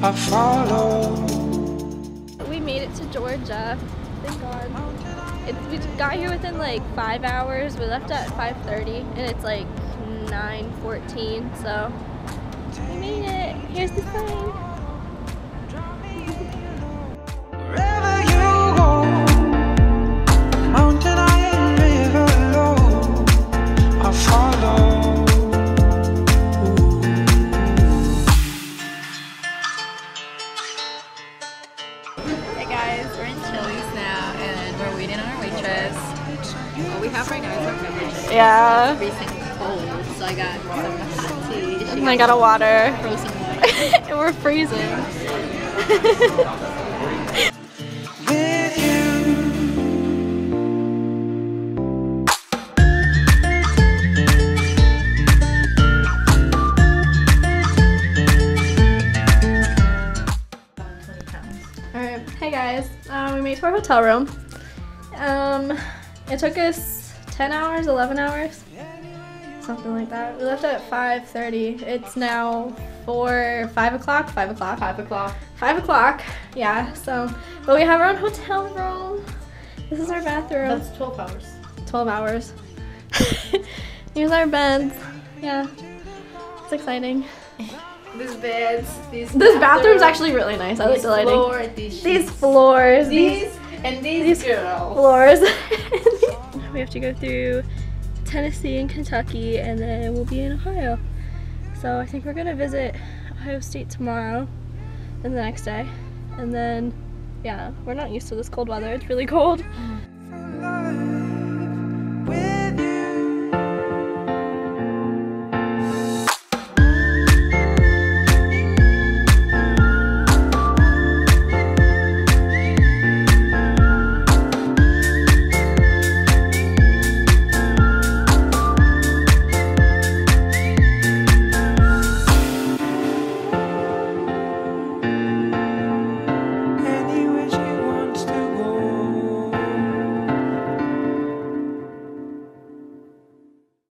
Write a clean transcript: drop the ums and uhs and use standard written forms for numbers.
I follow. We made it to Georgia. Thank God. We got here within like 5 hours. We left at 5:30 and it's like 9:14, so we made it. Here's the sign. Wherever you go, mountain high and river low, I follow. Hey guys, we're in Chili's now and we're waiting on our waitress. What we have right now is our beverage. Yeah. Recent cold, so I got some hot tea. And I got a water. Frozen water. And we're freezing. With you. Alright, hey guys. We made it to our hotel room. It took us 10 hours, 11 hours. Something like that. We left at 5:30. It's now 5 o'clock? 5 o'clock. 5 o'clock. 5 o'clock. Yeah, so, but we have our own hotel room. This is our bathroom. That's 12 hours. 12 hours. Here's our beds. Yeah, it's exciting. These beds, This bathroom's actually really nice. I like the lighting. Floor, these floors. these girls. Floors. We have to go through Tennessee and Kentucky and then we'll be in Ohio. So I think we're gonna visit Ohio State tomorrow and the next day. And then, yeah, we're not used to this cold weather. It's really cold. Love.